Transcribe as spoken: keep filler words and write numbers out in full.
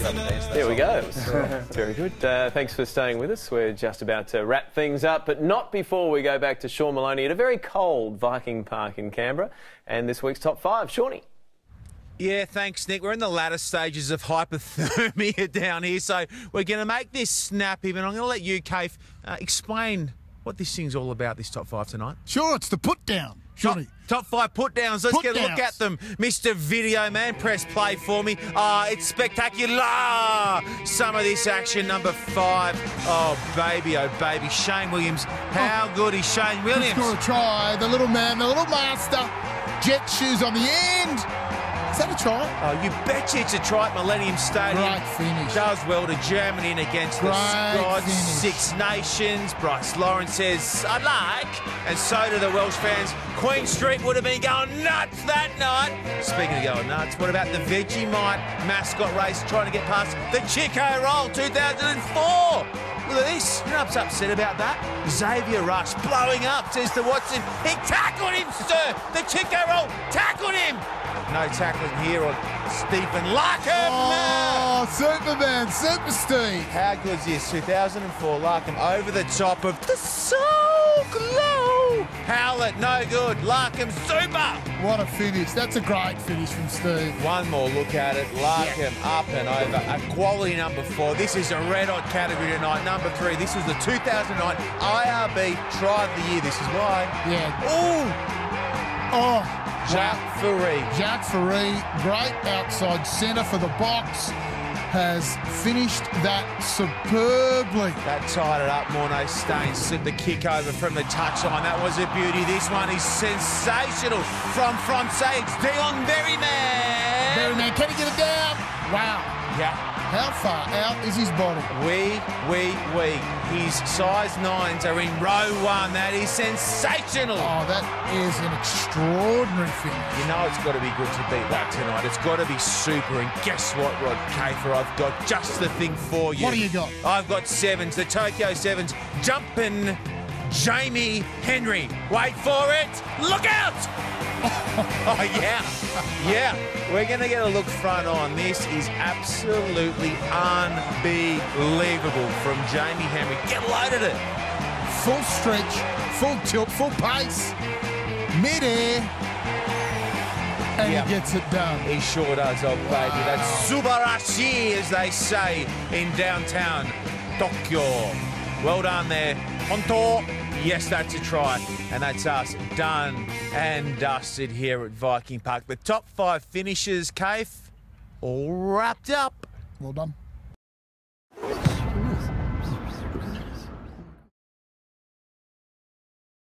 There we go. Very good. Uh, thanks for staying with us. We're just about to wrap things up, but not before we go back to Sean Maloney at a very cold Viking Park in Canberra and this week's top five. Shawnee. Yeah, thanks, Nick. We're in the latter stages of hypothermia down here, so we're going to make this snappy, and I'm going to let you, Kaif, uh, explain what this thing's all about, this top five tonight. Sure, it's the put down. Top, top five put-downs. Let's put get a downs. look at them. Mister Video Man, press play for me. Ah, uh, it's spectacular. Some of this action, number five. Oh, baby, oh, baby. Shane Williams. How oh. good is Shane Williams? He's got a try. The little man, the little master. Jet shoes on the end. Is that a try? Oh, you betcha it's a try at Millennium Stadium. Great finish. Does well to Germany in against Great the Scots. finish. Six Nations. Bryce Lawrence says, I'd like. And so do the Welsh fans. Queen Street would have been going nuts that night. Speaking of going nuts, what about the Vegemite mascot race trying to get past the Chico Roll two thousand four? Look at this. You know what's upset about that? Xavier Rush blowing up, says to Watson. He tackled him, sir. The Chico Roll tackled him. No tackling here on Stephen Larkham. Oh, Superman, Super Steve. How good is this? two thousand four, Larkham over the top of the So Glow. Howlett, no good. Larkham, super. What a finish. That's a great finish from Steve. One more look at it. Larkham yeah. up and over. A quality number four. This is a red-hot category tonight. Number three, this was the two thousand nine I R B Try of the Year. This is why. Yeah. Ooh. Oh. Jacques Ferry. Jacques Ferry, great outside centre for the box, has finished that superbly. That tied it up. Mornay Staines slipped the kick over from the touchline. That was a beauty. This one is sensational. From Francais, it's Dion Berryman. Berryman, can he get it down? Wow. Yeah. How far out is his body? Wee, wee, wee. His size nines are in row one. That is sensational. Oh, that is an extraordinary finish. You know it's got to be good to beat that tonight. It's got to be super. And guess what, Rod Kafer? I've got just the thing for you. What do you got? I've got sevens. The Tokyo Sevens. Jumping Jamie Henry. Wait for it. Look out! Oh, yeah. Yeah. We're going to get a look front on. This is absolutely unbelievable from Jamie Henry. Get a load at it. Full stretch, full tilt, full pace, mid-air, and yep. he gets it done. He sure does, oh baby. Wow. That's subarashi, as they say in downtown Tokyo. Well done there. Honto. Yes, that's a try. And that's us done and dusted here at Viking Park. The top five finishes, Kaif, all wrapped up. Well done.